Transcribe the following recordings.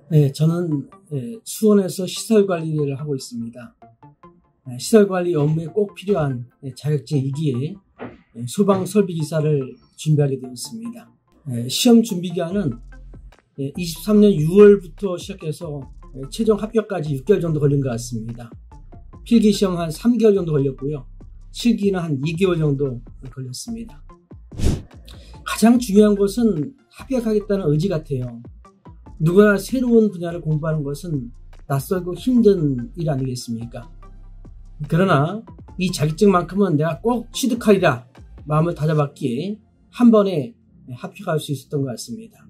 네, 저는 수원에서 시설관리를 하고 있습니다. 시설관리 업무에 꼭 필요한 자격증이기에 소방설비기사를 준비하게 되었습니다. 시험 준비기간은 23년 6월부터 시작해서 최종 합격까지 6개월 정도 걸린 것 같습니다. 필기시험 한 3개월 정도 걸렸고요. 실기는 한 2개월 정도 걸렸습니다. 가장 중요한 것은 합격하겠다는 의지 같아요. 누구나 새로운 분야를 공부하는 것은 낯설고 힘든 일 아니겠습니까? 그러나 이 자격증만큼은 내가 꼭 취득하리라 마음을 다잡았기에 한 번에 합격할 수 있었던 것 같습니다.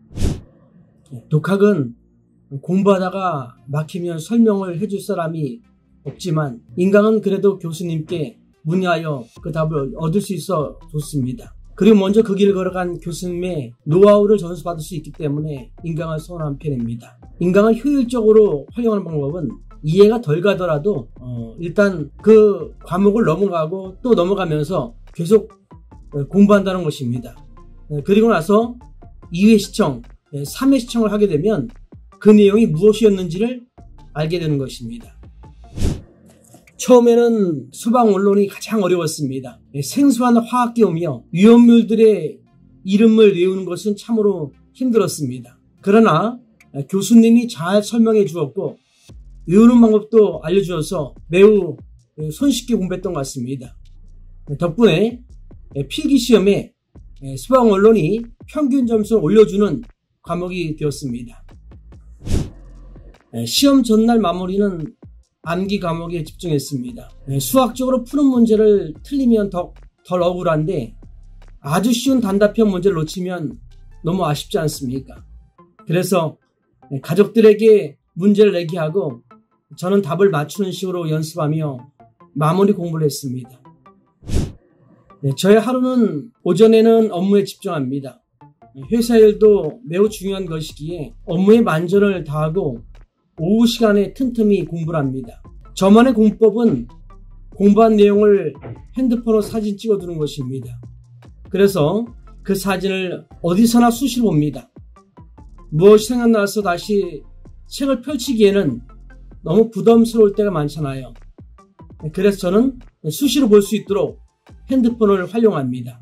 독학은 공부하다가 막히면 설명을 해줄 사람이 없지만 인강은 그래도 교수님께 문의하여 그 답을 얻을 수 있어 좋습니다. 그리고 먼저 그 길을 걸어간 교수님의 노하우를 전수받을 수 있기 때문에 인강을 선호한 편입니다. 인강을 효율적으로 활용하는 방법은 이해가 덜 가더라도 일단 그 과목을 넘어가고 또 넘어가면서 계속 공부한다는 것입니다. 그리고 나서 2회 시청, 3회 시청을 하게 되면 그 내용이 무엇이었는지를 알게 되는 것입니다. 처음에는 소방원론이 가장 어려웠습니다. 생소한 화학기호며 위험물들의 이름을 외우는 것은 참으로 힘들었습니다. 그러나 교수님이 잘 설명해 주었고 외우는 방법도 알려주어서 매우 손쉽게 공부했던 것 같습니다. 덕분에 필기시험에 소방원론이 평균 점수를 올려주는 과목이 되었습니다. 시험 전날 마무리는 암기 과목에 집중했습니다. 수학적으로 푸는 문제를 틀리면 덜 억울한데 아주 쉬운 단답형 문제를 놓치면 너무 아쉽지 않습니까? 그래서 가족들에게 문제를 내게 하고 저는 답을 맞추는 식으로 연습하며 마무리 공부를 했습니다. 저의 하루는 오전에는 업무에 집중합니다. 회사 일도 매우 중요한 것이기에 업무에 만전을 다하고 오후 시간에 틈틈이 공부를 합니다. 저만의 공부법은 공부한 내용을 핸드폰으로 사진 찍어두는 것입니다. 그래서 그 사진을 어디서나 수시로 봅니다. 무엇이 생각나서 다시 책을 펼치기에는 너무 부담스러울 때가 많잖아요. 그래서 저는 수시로 볼 수 있도록 핸드폰을 활용합니다.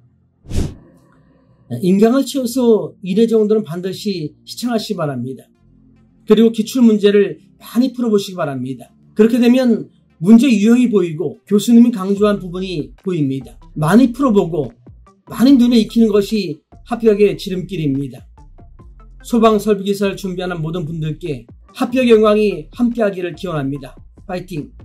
인강을 채워서 1회 정도는 반드시 시청하시기 바랍니다. 그리고 기출문제를 많이 풀어보시기 바랍니다. 그렇게 되면 문제 유형이 보이고 교수님이 강조한 부분이 보입니다. 많이 풀어보고 많이 눈에 익히는 것이 합격의 지름길입니다. 소방설비기사를 준비하는 모든 분들께 합격 영광이 함께하기를 기원합니다. 파이팅!